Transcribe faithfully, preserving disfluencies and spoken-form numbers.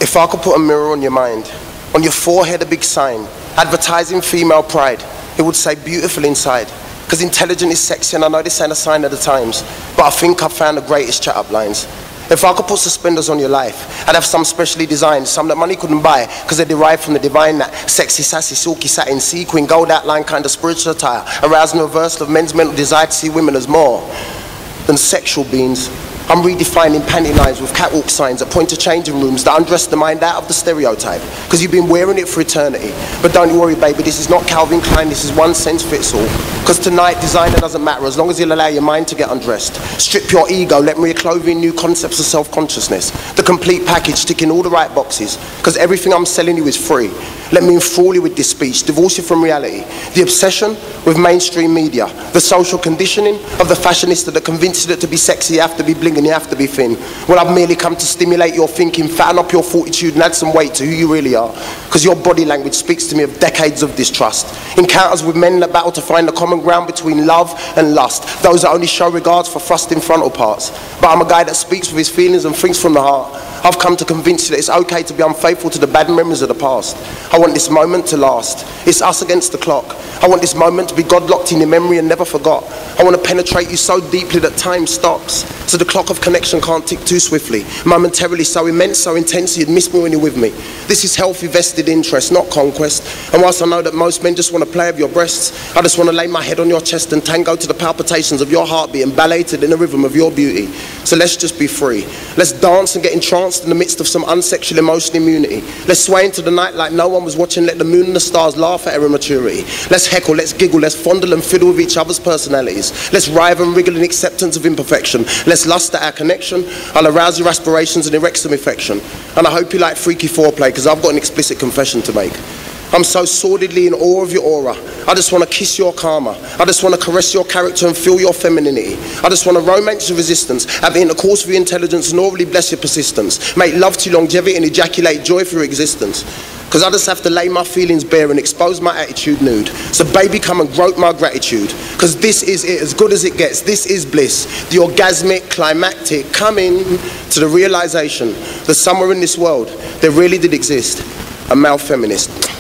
If I could put a mirror on your mind, on your forehead a big sign, advertising female pride, it would say beautiful inside. Because intelligent is sexy, and I know this ain't a sign of the times, but I think I've found the greatest chat-up lines. If I could put suspenders on your life, I'd have some specially designed, some that money couldn't buy, because they're derived from the divine, that sexy, sassy, silky, satin, sequin, gold outline kind of spiritual attire, arousing a reversal of men's mental desire to see women as more than sexual beings. I'm redefining panty lines with catwalk signs that point to changing rooms that undress the mind out of the stereotype, because you've been wearing it for eternity. But don't you worry, baby, this is not Calvin Klein, this is one sense fits all. Because tonight, designer doesn't matter as long as you'll allow your mind to get undressed. Strip your ego, let me clothe in new concepts of self-consciousness. The complete package, ticking all the right boxes. Because everything I'm selling you is free. Let me enthrall you with this speech, divorce you from reality. The obsession with mainstream media, the social conditioning of the fashionista that convinces you that to be sexy you have to be bling and you have to be thin. Well, I've merely come to stimulate your thinking, fatten up your fortitude and add some weight to who you really are. Because your body language speaks to me of decades of distrust. Encounters with men that battle to find the common ground between love and lust. Those that only show regards for thrusting frontal parts. But I'm a guy that speaks with his feelings and thinks from the heart. I've come to convince you that it's okay to be unfaithful to the bad memories of the past. I want this moment to last. It's us against the clock. I want this moment to be God locked in your memory and never forgot. I want to penetrate you so deeply that time stops, so the clock of connection can't tick too swiftly. Momentarily so immense, so intense you'd miss me when you're with me. This is healthy vested interest, not conquest. And whilst I know that most men just want to play with your breasts, I just want to lay my head on your chest and tango to the palpitations of your heartbeat and ballet to the rhythm of your beauty. So let's just be free. Let's dance and get entranced in the midst of some unsexual emotional immunity. Let's sway into the night like no one was watching, let the moon and the stars laugh at our immaturity. Let's heckle, let's giggle, let's fondle and fiddle with each other's personalities. Let's writhe and wriggle in acceptance of imperfection. Let's lust at our connection. I'll arouse your aspirations and erect some affection. And I hope you like freaky foreplay, because I've got an explicit confession to make. I'm so sordidly in awe of your aura. I just want to kiss your karma. I just want to caress your character and feel your femininity. I just want to romance your resistance, have intercourse with your intelligence and orally bless your persistence. Make love to your longevity and ejaculate joy for your existence. Because I just have to lay my feelings bare and expose my attitude nude. So baby, come and grope my gratitude. Because this is it, as good as it gets. This is bliss. The orgasmic, climactic, coming to the realization that somewhere in this world there really did exist a male feminist.